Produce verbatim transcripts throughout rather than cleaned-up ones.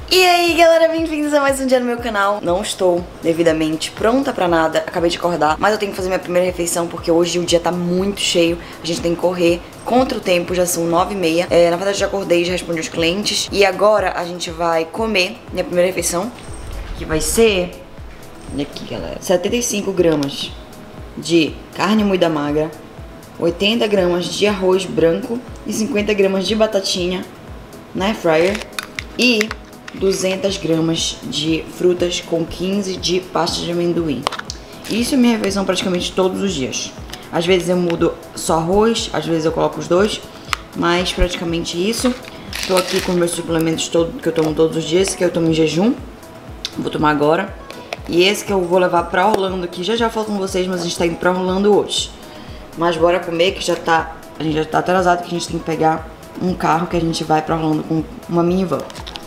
E aí galera, bem-vindos a mais um dia no meu canal. Não estou devidamente pronta pra nada, acabei de acordar, mas eu tenho que fazer minha primeira refeição porque hoje o dia tá muito cheio. A gente tem que correr contra o tempo, já são nove e meia. é, Na verdade já acordei, já respondi os clientes. E agora a gente vai comer minha primeira refeição, que vai ser, olha aqui galera, setenta e cinco gramas de carne moída magra, oitenta gramas de arroz branco e cinquenta gramas de batatinha na air fryer e duzentas gramas de frutas com quinze de pasta de amendoim. Isso é minha refeição praticamente todos os dias. Às vezes eu mudo só arroz, às vezes eu coloco os dois, mas praticamente isso. Tô aqui com meus suplementos todo, que eu tomo todos os dias. Esse que eu tomo em jejum, vou tomar agora. E esse que eu vou levar pra Orlando, que já já falo com vocês, mas a gente tá indo pra Orlando hoje. Mas bora comer, que já tá, a gente já tá atrasado, que a gente tem que pegar um carro que a gente vai pra Orlando com uma minivan.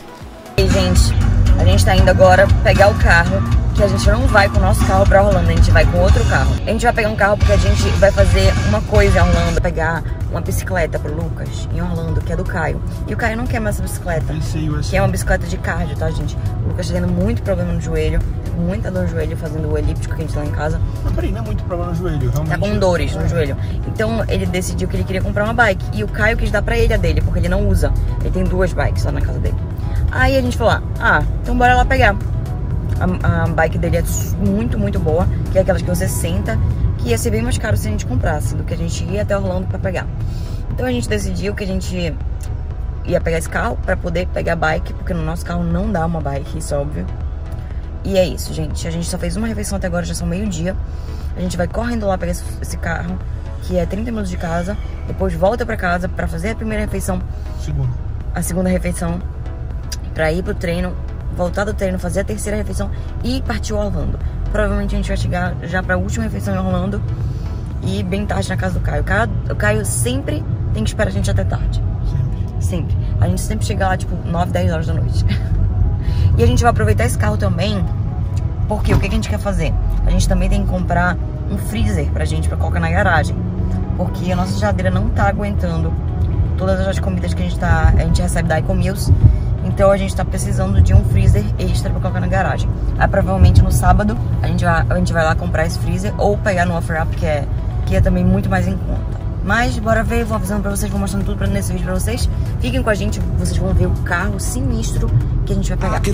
E gente, a gente tá indo agora pegar o carro, que a gente não vai com o nosso carro pra Orlando, a gente vai com outro carro. A gente vai pegar um carro porque a gente vai fazer uma coisa em Orlando, pegar uma bicicleta pro Lucas em Orlando, que é do Caio. E o Caio não quer mais essa bicicleta, que é uma bicicleta de cardio, tá gente? O Lucas tá tendo muito problema no joelho, muita dor no joelho fazendo o elíptico que a gente tá lá em casa. Mas peraí, não é muito problema no joelho, realmente. Tá com dores no joelho. Então ele decidiu que ele queria comprar uma bike. E o Caio quis dar pra ele a dele, porque ele não usa. Ele tem duas bikes lá na casa dele. Aí a gente falou, ah, então bora lá pegar. A, a bike dele é muito, muito boa, que é aquelas que você senta, que ia ser bem mais caro se a gente comprasse, do que a gente ia até Orlando pra pegar. Então a gente decidiu que a gente ia pegar esse carro pra poder pegar a bike, porque no nosso carro não dá uma bike, isso é óbvio. E é isso, gente. A gente só fez uma refeição até agora, já são meio-dia. A gente vai correndo lá pegar esse, esse carro, que é trinta minutos de casa. Depois volta pra casa pra fazer a primeira refeição. Segunda. A segunda refeição. Pra ir pro treino, voltar do treino, fazer a terceira refeição e partir Orlando. Provavelmente a gente vai chegar já pra última refeição em Orlando e bem tarde na casa do Caio. O Caio, o Caio sempre tem que esperar a gente até tarde. Sempre. Sempre. A gente sempre chega lá, tipo, nove, dez horas da noite. E a gente vai aproveitar esse carro também, porque o que a gente quer fazer? A gente também tem que comprar um freezer pra gente, pra colocar na garagem. Porque a nossa geladeira não tá aguentando todas as comidas que a gente, tá, a gente recebe da Ecomeals. Então a gente tá precisando de um freezer extra pra colocar na garagem. Aí provavelmente no sábado a gente vai, a gente vai lá comprar esse freezer ou pegar no OfferUp, que é, que é também muito mais em conta. Mas bora ver, vou avisando pra vocês, vou mostrando tudo nesse vídeo pra vocês. Fiquem com a gente, vocês vão ver o carro sinistro que a gente vai pegar.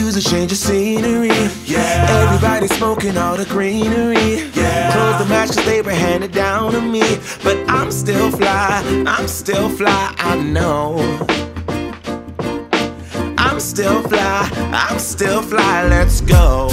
I'm still fly, I'm still fly, let's go.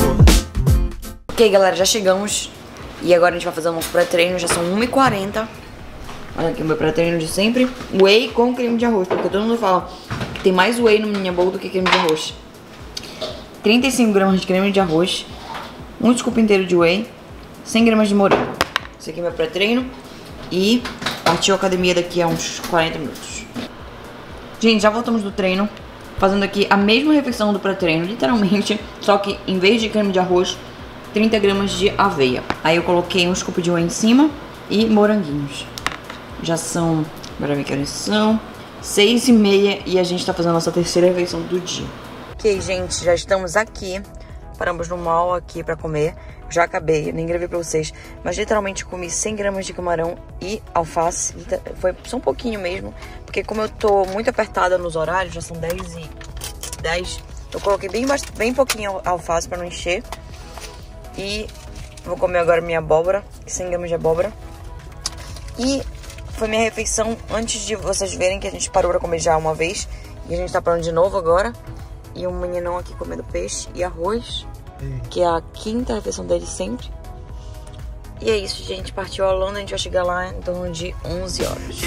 Ok galera, já chegamos. E agora a gente vai fazer o nosso pré-treino, já são uma e quarenta. Olha aqui o meu pré-treino de sempre. Whey com creme de arroz, porque todo mundo fala que tem mais whey no minha bowl do que creme de arroz. trinta e cinco gramas de creme de arroz, um scoop inteiro de whey, cem gramas de morango. Esse aqui é meu pré-treino. E partiu a academia daqui a uns quarenta minutos. Gente, já voltamos do treino, fazendo aqui a mesma refeição do pré-treino, literalmente, só que em vez de creme de arroz, trinta gramas de aveia. Aí eu coloquei um scoop de whey em cima e moranguinhos. Já são, bora ver que horas são, seis e meia e a gente tá fazendo a nossa terceira refeição do dia. Ok, gente, já estamos aqui. Paramos no mall aqui pra comer. Já acabei, nem gravei pra vocês, mas literalmente comi cem gramas de camarão e alface. Foi só um pouquinho mesmo, porque como eu tô muito apertada nos horários, já são dez e dez, eu coloquei bem, bem pouquinho alface pra não encher. E vou comer agora minha abóbora, cem gramas de abóbora. E foi minha refeição antes de vocês verem que a gente parou pra comer já uma vez. E a gente tá parando de novo agora. E um meninão aqui comendo peixe e arroz, que é a quinta refeição dele sempre. E é isso, gente. Partiu a Orlando, a gente vai chegar lá em torno de onze horas.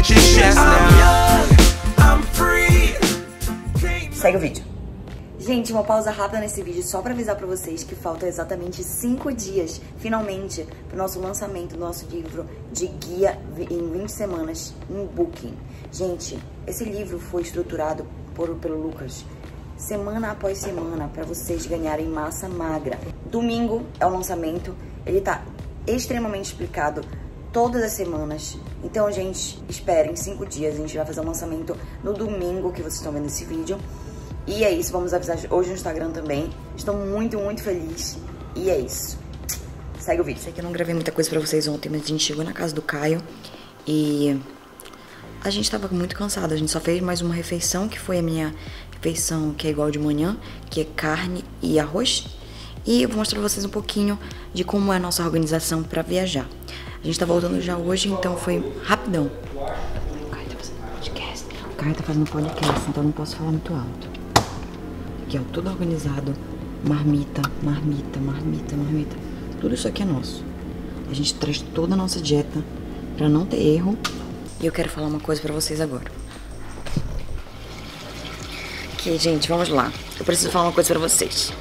Segue o vídeo. Gente, Gente, uma pausa rápida nesse vídeo só pra avisar pra vocês que faltam exatamente cinco dias, finalmente, pro nosso lançamento do nosso livro de guia em vinte semanas em Booking. Gente, esse livro foi estruturado por, pelo Lucas semana após semana pra vocês ganharem massa magra. Domingo é o lançamento, ele tá extremamente explicado todas as semanas. Então, gente, esperem cinco dias, a gente vai fazer o lançamento no domingo que vocês estão vendo esse vídeo. E é isso, vamos avisar hoje no Instagram também. Estou muito, muito feliz. E é isso. Segue o vídeo. Sei que eu não gravei muita coisa pra vocês ontem, mas a gente chegou na casa do Caio e a gente tava muito cansado. A gente só fez mais uma refeição, que foi a minha refeição que é igual de manhã, que é carne e arroz. E eu vou mostrar pra vocês um pouquinho de como é a nossa organização pra viajar. A gente tá voltando já hoje, então foi rapidão. O Caio tá fazendo podcast. O Caio tá fazendo podcast, então não posso falar muito alto. Aqui, ó, tudo organizado. Marmita, marmita, marmita, marmita. Tudo isso aqui é nosso. A gente traz toda a nossa dieta pra não ter erro. E eu quero falar uma coisa pra vocês agora. Ok, gente, vamos lá. Eu preciso falar uma coisa pra vocês.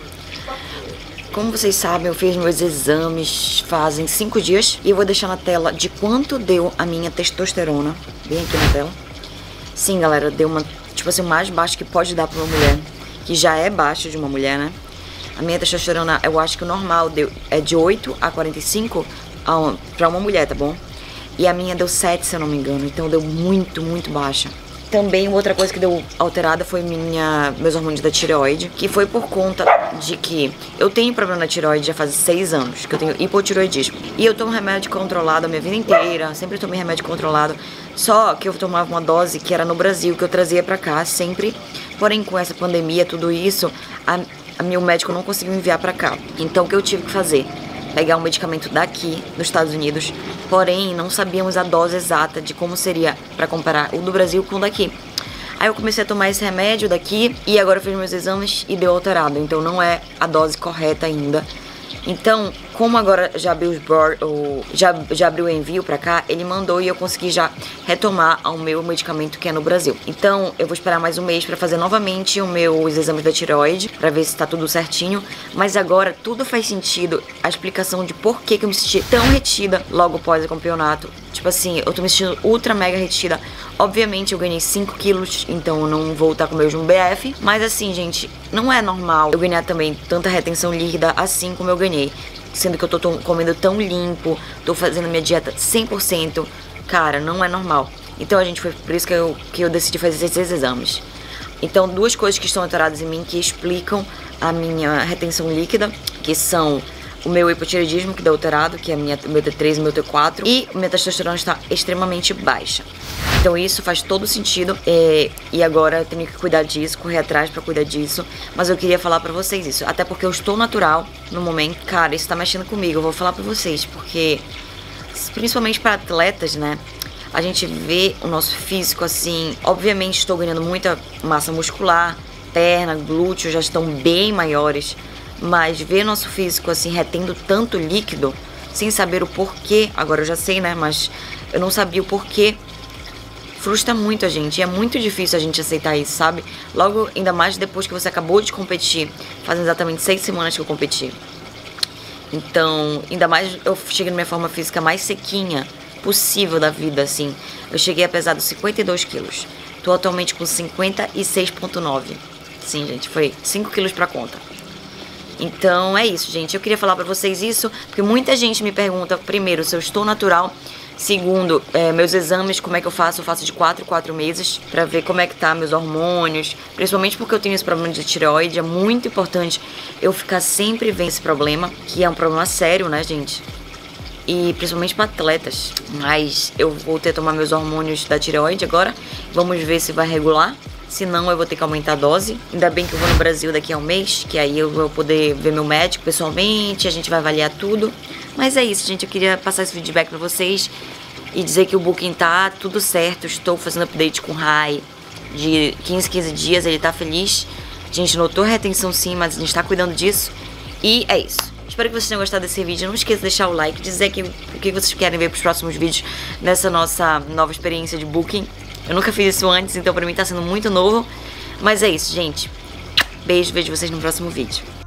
Como vocês sabem, eu fiz meus exames fazem cinco dias. E eu vou deixar na tela de quanto deu a minha testosterona. Bem aqui na tela. Sim, galera, deu uma, tipo assim, o mais baixo que pode dar pra uma mulher. Que já é baixo de uma mulher, né? A minha testosterona, eu acho que o normal deu, é de oito a quarenta e cinco pra uma mulher, tá bom? E a minha deu sete, se eu não me engano. Então deu muito, muito baixa. Também outra coisa que deu alterada foi minha, meus hormônios da tireoide, que foi por conta de que eu tenho problema na tireoide já faz seis anos, que eu tenho hipotireoidismo. E eu tomo remédio controlado a minha vida inteira, sempre tomei remédio controlado, só que eu tomava uma dose que era no Brasil, que eu trazia pra cá sempre. Porém, com essa pandemia, tudo isso, a, a meu médico não conseguiu enviar pra cá. Então, o que eu tive que fazer? Pegar um medicamento daqui, nos Estados Unidos, porém não sabíamos a dose exata de como seria para comparar o do Brasil com o daqui. Aí eu comecei a tomar esse remédio daqui e agora eu fiz meus exames e deu alterado, então não é a dose correta ainda. Então, como agora já abriu, os board, o, já, já abriu o envio pra cá, ele mandou e eu consegui já retomar ao meu medicamento que é no Brasil. Então, eu vou esperar mais um mês pra fazer novamente os meus exames da tireoide, pra ver se tá tudo certinho. Mas agora tudo faz sentido, a explicação de por que, que eu me senti tão retida logo após o campeonato. Tipo assim, eu tô me sentindo ultra mega retida. Obviamente eu ganhei cinco quilos, então eu não vou estar com o mesmo B F. Mas assim, gente, não é normal eu ganhar também tanta retenção líquida assim como eu ganhei. Sendo que eu tô comendo tão limpo, tô fazendo minha dieta cem por cento. Cara, não é normal. Então a gente foi por isso que eu, que eu decidi fazer esses exames. Então duas coisas que estão alteradas em mim que explicam a minha retenção líquida, que são o meu hipotireoidismo, que deu alterado, que é minha, meu T três e meu T quatro, e minha testosterona está extremamente baixa. Então isso faz todo sentido, é, e agora eu tenho que cuidar disso, correr atrás pra cuidar disso. Mas eu queria falar pra vocês isso, até porque eu estou natural no momento. Cara, isso tá mexendo comigo, eu vou falar pra vocês, porque principalmente para atletas, né, a gente vê o nosso físico assim. Obviamente estou ganhando muita massa muscular, perna, glúteos já estão bem maiores, mas ver nosso físico assim retendo tanto líquido, sem saber o porquê, agora eu já sei, né, mas eu não sabia o porquê, frustra muito a gente, e é muito difícil a gente aceitar isso, sabe? Logo, ainda mais depois que você acabou de competir, fazem exatamente seis semanas que eu competi. Então, ainda mais eu cheguei na minha forma física mais sequinha possível da vida, assim. Eu cheguei a pesar dos cinquenta e dois quilos, tô atualmente com cinquenta e seis vírgula nove. Sim, gente, foi cinco quilos pra conta. Então é isso, gente. Eu queria falar pra vocês isso, porque muita gente me pergunta, primeiro, se eu estou natural. Segundo, é, meus exames, como é que eu faço? Eu faço de quatro em quatro meses pra ver como é que tá meus hormônios. Principalmente porque eu tenho esse problema de tireoide. É muito importante eu ficar sempre vendo esse problema, que é um problema sério, né, gente? E principalmente para atletas. Mas eu vou ter que tomar meus hormônios da tireoide agora. Vamos ver se vai regular. Se não, eu vou ter que aumentar a dose. Ainda bem que eu vou no Brasil daqui a um mês, que aí eu vou poder ver meu médico pessoalmente, a gente vai avaliar tudo. Mas é isso, gente. Eu queria passar esse feedback pra vocês e dizer que o Booking tá tudo certo. Estou fazendo update com o Rai de quinze, quinze dias, ele tá feliz. A gente notou retenção sim, mas a gente tá cuidando disso. E é isso. Espero que vocês tenham gostado desse vídeo. Não esqueça de deixar o like, dizer que, o que vocês querem ver pros próximos vídeos nessa nossa nova experiência de Booking. Eu nunca fiz isso antes, então pra mim tá sendo muito novo. Mas é isso, gente. Beijo, vejo vocês no próximo vídeo.